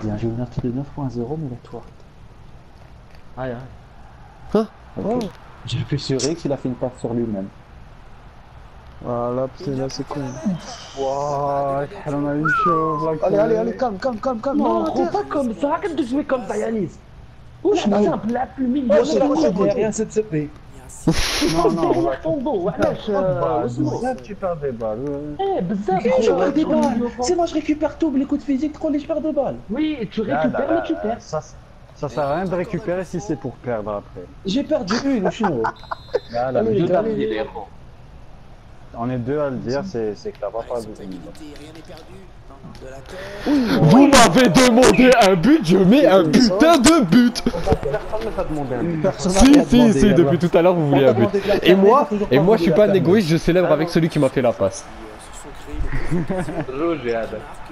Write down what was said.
Bien, j'ai une note de 9.0, mais la toi. Aïe, aïe. Hein? Ok. J'ai appuyé sur X, il a fait une passe sur lui-même. Voilà, putain, là c'est con. Waouh, on a une chose là. Allez, calme. Non, à trop terre. pas comme ça, arrête de jouer comme ça, Yanis. Wesh, simple, la plus mignonne. Oh, c'est la c'est rien, c'est de CP. Non, non, on va ton dos, wesh. بزاف tu perds des balles. Eh, bzaf, Je gros, perds des tu balles. joues au C'est moi, je récupère tout, les coups de physique, trop les je perds des balles. Oui, tu Là, récupères, là, mais tu perds. Ça sert à rien de récupérer si c'est pour perdre après. J'ai perdu une, je suis heureux. Là, là, Allez, mais les gars, on est deux à le dire, c'est que t'as pas de Vous m'avez demandé un but, je mets un putain de but. Personne ne t'a demandé un but. Personne n'a Si, rien si, demandé, si, là-bas. depuis tout à l'heure vous voulez un but. Et moi, je suis pas un égoïste, je célèbre avec celui qui m'a fait la passe. Rouge, هذا